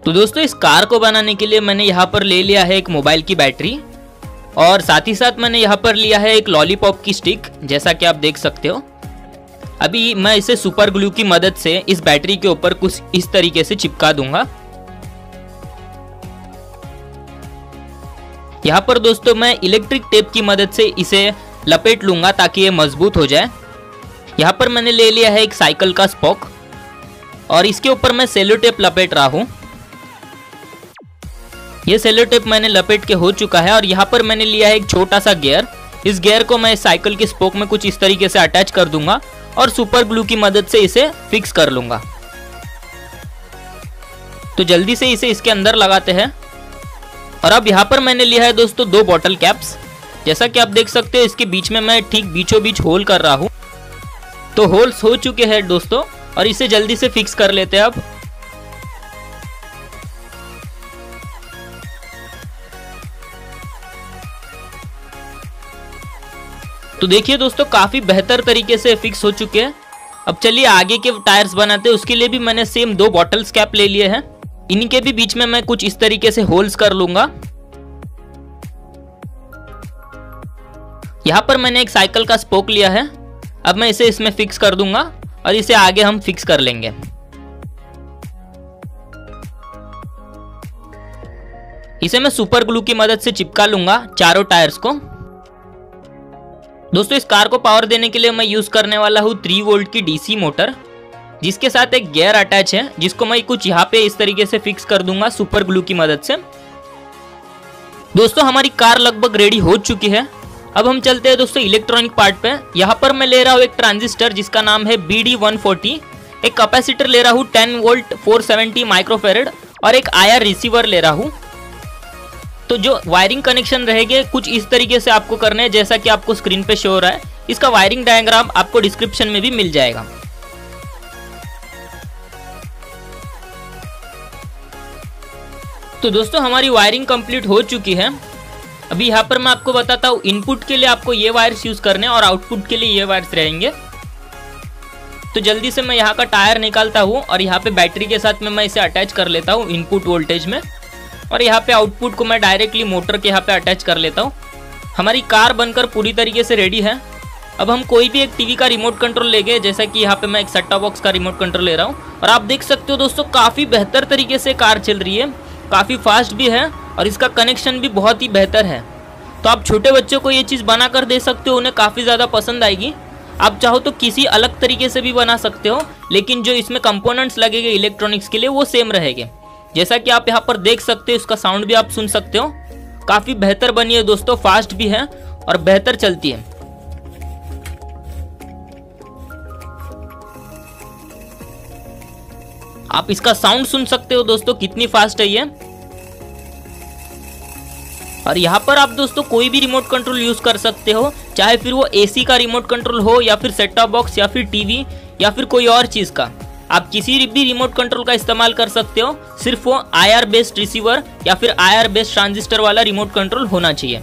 तो दोस्तों इस कार को बनाने के लिए मैंने यहाँ पर ले लिया है एक मोबाइल की बैटरी और साथ ही साथ मैंने यहाँ पर लिया है एक लॉलीपॉप की स्टिक, जैसा कि आप देख सकते हो। अभी मैं इसे सुपर ग्लू की मदद से इस बैटरी के ऊपर कुछ इस तरीके से चिपका दूंगा। यहाँ पर दोस्तों मैं इलेक्ट्रिक टेप की मदद से इसे लपेट लूंगा ताकि ये मजबूत हो जाए। यहाँ पर मैंने ले लिया है एक साइकिल का स्पोक और इसके ऊपर मैं सेलो टेप लपेट रहा हूँ। ये सेलो टेप मैंने लपेट के हो चुका है और यहाँ पर मैंने लिया है एक छोटा सा गियर। इस गियर को मैं साइकिल के स्पोक में कुछ इस तरीके से अटैच कर दूंगा और सुपर ग्लू की मदद से इसे फिक्स कर लूंगा। तो जल्दी से इसे इसके अंदर लगाते हैं। और अब यहाँ पर मैंने लिया है दोस्तों 2 बॉटल कैप्स। जैसा कि आप देख सकते हो इसके बीच में मैं ठीक बीचों बीच होल कर रहा हूँ। तो होल्स हो चुके हैं दोस्तों और इसे जल्दी से फिक्स कर लेते हैं अब। तो देखिए दोस्तों काफी बेहतर तरीके से फिक्स हो चुके हैं। अब चलिए आगे के टायर्स बनाते हैं। उसके लिए भी मैंने सेम 2 बॉटल्स कैप ले लिए हैं। इन्हीं के भी बीच में मैं कुछ इस तरीके से होल्स कर लूंगा। यहाँ पर मैंने एक साइकिल का स्पोक लिया है। अब मैं इसे इसमें फिक्स कर दूंगा और इसे आगे हम फिक्स कर लेंगे। इसे मैं सुपर ग्लू की मदद से चिपका लूंगा चारों टायर्स को। दोस्तों इस कार को पावर देने के लिए मैं यूज करने वाला हूँ 3 वोल्ट की डीसी मोटर, जिसके साथ एक गियर अटैच है, जिसको मैं कुछ यहाँ पे इस तरीके से फिक्स कर दूंगा सुपर ग्लू की मदद से। दोस्तों हमारी कार लगभग रेडी हो चुकी है। अब हम चलते हैं दोस्तों इलेक्ट्रॉनिक पार्ट पे। यहाँ पर मैं ले रहा हूँ एक ट्रांजिस्टर जिसका नाम है BD140, एक कैपेसिटर ले रहा हूँ 10 वोल्ट 470 माइक्रोफेरेड और एक IR रिसीवर ले रहा हूँ। तो जो वायरिंग कनेक्शन रहेंगे कुछ इस तरीके से आपको करने हैं, जैसा कि आपको स्क्रीन पे शो हो रहा है। इसका वायरिंग डायग्राम आपको डिस्क्रिप्शन में भी मिल जाएगा। तो दोस्तों हमारी वायरिंग कंप्लीट हो चुकी है। अभी यहाँ पर मैं आपको बताता हूँ इनपुट के लिए आपको ये वायर्स यूज करने और आउटपुट के लिए ये वायर्स रहेंगे। तो जल्दी से मैं यहाँ का टायर निकालता हूँ और यहाँ पे बैटरी के साथ में मैं इसे अटैच कर लेता हूँ इनपुट वोल्टेज में, और यहाँ पे आउटपुट को मैं डायरेक्टली मोटर के यहाँ पे अटैच कर लेता हूँ। हमारी कार बनकर पूरी तरीके से रेडी है। अब हम कोई भी एक टीवी का रिमोट कंट्रोल लेंगे, जैसा कि यहाँ पे मैं एक सेट टॉप बॉक्स का रिमोट कंट्रोल ले रहा हूँ और आप देख सकते हो दोस्तों काफ़ी बेहतर तरीके से कार चल रही है, काफ़ी फास्ट भी है और इसका कनेक्शन भी बहुत ही बेहतर है। तो आप छोटे बच्चों को ये चीज़ बना कर दे सकते हो, उन्हें काफ़ी ज़्यादा पसंद आएगी। आप चाहो तो किसी अलग तरीके से भी बना सकते हो, लेकिन जो इसमें कंपोनेंट्स लगेंगे इलेक्ट्रॉनिक्स के लिए वो सेम रहेंगे। जैसा कि आप यहाँ पर देख सकते हो, इसका साउंड भी आप सुन सकते हो, काफ़ी बेहतर बनी है दोस्तों, फास्ट भी है और बेहतर चलती है। आप इसका साउंड सुन सकते हो दोस्तों कितनी फास्ट है ये। और यहाँ पर आप दोस्तों कोई भी रिमोट कंट्रोल यूज कर सकते हो, चाहे फिर वो एसी का रिमोट कंट्रोल हो या फिर सेट टॉप बॉक्स या फिर टीवी या फिर कोई और चीज का। आप किसी भी रिमोट कंट्रोल का इस्तेमाल कर सकते हो, सिर्फ वो IR बेस्ड रिसीवर या फिर IR बेस्ड ट्रांजिस्टर वाला रिमोट कंट्रोल होना चाहिए।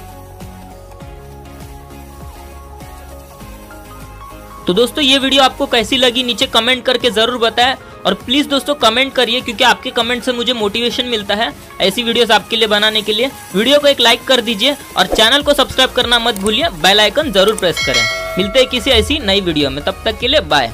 तो दोस्तों ये वीडियो आपको कैसी लगी नीचे कमेंट करके जरूर बताएं और प्लीज दोस्तों कमेंट करिए, क्योंकि आपके कमेंट से मुझे मोटिवेशन मिलता है ऐसी वीडियोस आपके लिए बनाने के लिए। वीडियो को एक लाइक कर दीजिए और चैनल को सब्सक्राइब करना मत भूलिए, बेल आइकन जरूर प्रेस करें। मिलते हैं किसी ऐसी नई वीडियो में, तब तक के लिए बाय।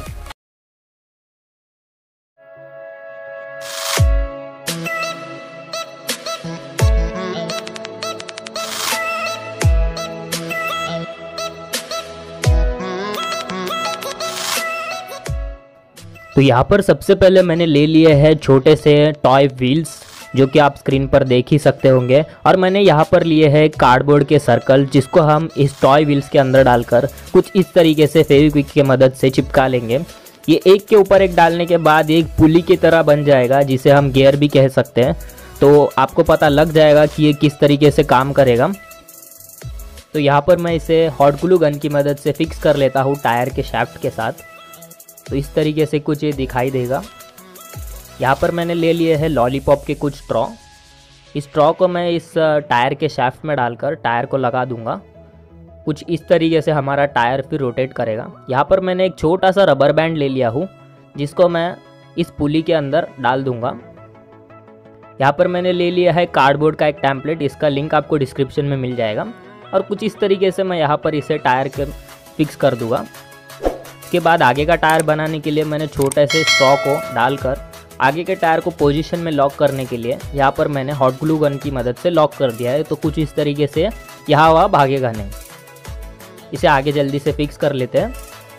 तो यहाँ पर सबसे पहले मैंने ले लिए हैं छोटे से टॉय व्हील्स, जो कि आप स्क्रीन पर देख ही सकते होंगे, और मैंने यहाँ पर लिए हैं कार्डबोर्ड के सर्कल, जिसको हम इस टॉय व्हील्स के अंदर डालकर कुछ इस तरीके से फेविक्विक की मदद से चिपका लेंगे। ये एक के ऊपर एक डालने के बाद एक पुली की तरह बन जाएगा, जिसे हम गियर भी कह सकते हैं। तो आपको पता लग जाएगा कि ये किस तरीके से काम करेगा। तो यहाँ पर मैं इसे हॉट ग्लू गन की मदद से फिक्स कर लेता हूँ टायर के शाफ्ट के साथ। तो इस तरीके से कुछ ये दिखाई देगा। यहाँ पर मैंने ले लिए हैं लॉलीपॉप के कुछ स्ट्रॉ। इस स्ट्रॉ को मैं इस टायर के शाफ्ट में डालकर टायर को लगा दूंगा। कुछ इस तरीके से हमारा टायर फिर रोटेट करेगा। यहाँ पर मैंने एक छोटा सा रबर बैंड ले लिया हूँ, जिसको मैं इस पुली के अंदर डाल दूंगा। यहाँ पर मैंने ले लिया है कार्डबोर्ड का एक टेम्पलेट, इसका लिंक आपको डिस्क्रिप्शन में मिल जाएगा। और कुछ इस तरीके से मैं यहाँ पर इसे टायर के फिक्स कर दूँगा। इसके बाद आगे का टायर बनाने के लिए मैंने छोटे से स्ट्रॉ को डालकर आगे के टायर को पोजीशन में लॉक करने के लिए यहाँ पर मैंने हॉट ग्लू गन की मदद से लॉक कर दिया है। तो कुछ इस तरीके से यहाँ वहाँ भागेगा नहीं। इसे आगे जल्दी से फिक्स कर लेते हैं।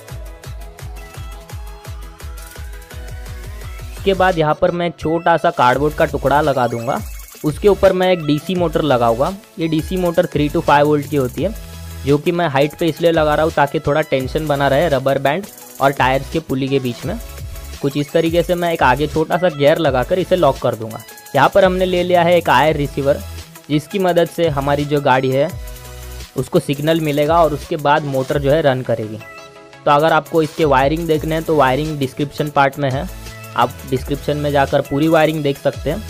इसके बाद यहाँ पर मैं छोटा सा कार्डबोर्ड का टुकड़ा लगा दूंगा। उसके ऊपर मैं एक डीसी मोटर लगाऊंगा। ये डीसी मोटर 3 to 5 वोल्ट की होती है, जो कि मैं हाइट पे इसलिए लगा रहा हूँ ताकि थोड़ा टेंशन बना रहे रबर बैंड और टायर्स के पुली के बीच में। कुछ इस तरीके से मैं एक आगे छोटा सा गियर लगाकर इसे लॉक कर दूंगा। यहाँ पर हमने ले लिया है एक आयर रिसीवर, जिसकी मदद से हमारी जो गाड़ी है उसको सिग्नल मिलेगा और उसके बाद मोटर जो है रन करेगी। तो अगर आपको इसके वायरिंग देखने हैं तो वायरिंग डिस्क्रिप्शन पार्ट में है, आप डिस्क्रिप्शन में जाकर पूरी वायरिंग देख सकते हैं।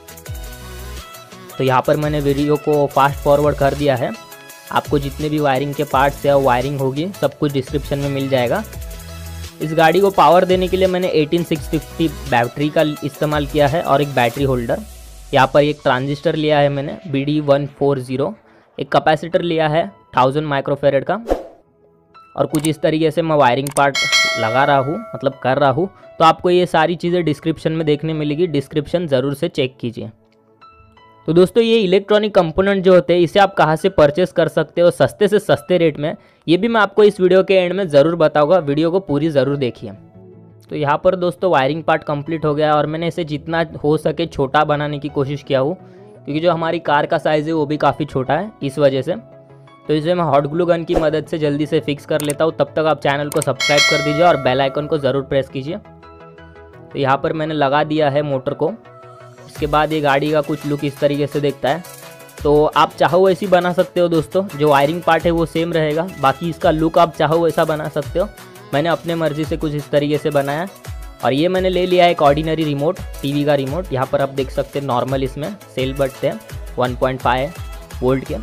तो यहाँ पर मैंने वीडियो को फास्ट फॉरवर्ड कर दिया है। आपको जितने भी वायरिंग के पार्ट्स या वायरिंग होगी सब कुछ डिस्क्रिप्शन में मिल जाएगा। इस गाड़ी को पावर देने के लिए मैंने 18650 बैटरी का इस्तेमाल किया है और एक बैटरी होल्डर। यहाँ पर एक ट्रांजिस्टर लिया है मैंने BD140, एक कैपेसिटर लिया है 1000 माइक्रोफेरेड का। और कुछ इस तरीके से मैं वायरिंग पार्ट लगा रहा हूँ, मतलब कर रहा हूँ। तो आपको ये सारी चीज़ें डिस्क्रिप्शन में देखने मिलेगी, डिस्क्रिप्शन ज़रूर से चेक कीजिए। तो दोस्तों ये इलेक्ट्रॉनिक कंपोनेंट जो होते हैं इसे आप कहाँ से परचेस कर सकते हो सस्ते से सस्ते रेट में, ये भी मैं आपको इस वीडियो के एंड में ज़रूर बताऊंगा। वीडियो को पूरी ज़रूर देखिए। तो यहाँ पर दोस्तों वायरिंग पार्ट कंप्लीट हो गया और मैंने इसे जितना हो सके छोटा बनाने की कोशिश किया हूँ, क्योंकि जो हमारी कार का साइज़ है वो भी काफ़ी छोटा है इस वजह से। तो इसे मैं हॉट ग्लू गन की मदद से जल्दी से फिक्स कर लेता हूँ। तब तक आप चैनल को सब्सक्राइब कर दीजिए और बेल आइकन को ज़रूर प्रेस कीजिए। तो यहाँ पर मैंने लगा दिया है मोटर को। इसके बाद ये गाड़ी का कुछ लुक इस तरीके से दिखता है। तो आप चाहो वैसी बना सकते हो दोस्तों, जो वायरिंग पार्ट है वो सेम रहेगा, बाकी इसका लुक आप चाहो वैसा बना सकते हो। मैंने अपने मर्जी से कुछ इस तरीके से बनाया। और ये मैंने ले लिया एक ऑर्डिनरी रिमोट, टीवी का रिमोट। यहाँ पर आप देख सकते हैं नॉर्मल इसमें सेल बटते हैं 1.5 वोल्ट के।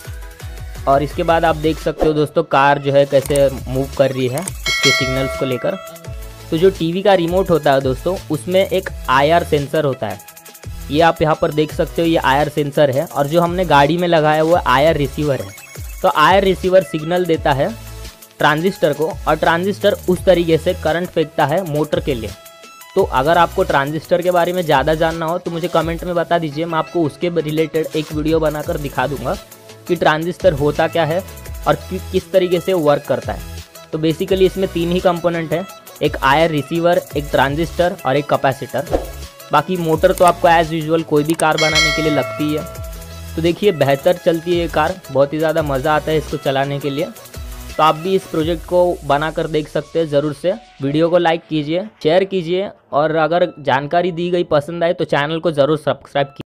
और इसके बाद आप देख सकते हो दोस्तों कार जो है कैसे मूव कर रही है इसके सिग्नल्स को लेकर। तो जो टीवी का रिमोट होता है दोस्तों उसमें एक IR सेंसर होता है, ये आप यहाँ पर देख सकते हो, ये IR सेंसर है। और जो हमने गाड़ी में लगाया हुआ IR रिसीवर है। तो IR रिसीवर सिग्नल देता है ट्रांजिस्टर को और ट्रांजिस्टर उस तरीके से करंट फेंकता है मोटर के लिए। तो अगर आपको ट्रांजिस्टर के बारे में ज़्यादा जानना हो तो मुझे कमेंट में बता दीजिए, मैं आपको उसके रिलेटेड एक वीडियो बनाकर दिखा दूंगा कि ट्रांजिस्टर होता क्या है और किस तरीके से वर्क करता है। तो बेसिकली इसमें 3 ही कंपोनेंट हैं, एक IR रिसीवर, एक ट्रांजिस्टर और एक कैपेसिटर। बाकी मोटर तो आपको एज़ यूजुअल कोई भी कार बनाने के लिए लगती है। तो देखिए बेहतर चलती है ये कार, बहुत ही ज़्यादा मज़ा आता है इसको चलाने के लिए। तो आप भी इस प्रोजेक्ट को बनाकर देख सकते हैं ज़रूर से। वीडियो को लाइक कीजिए, शेयर कीजिए और अगर जानकारी दी गई पसंद आए तो चैनल को ज़रूर सब्सक्राइब कीजिए।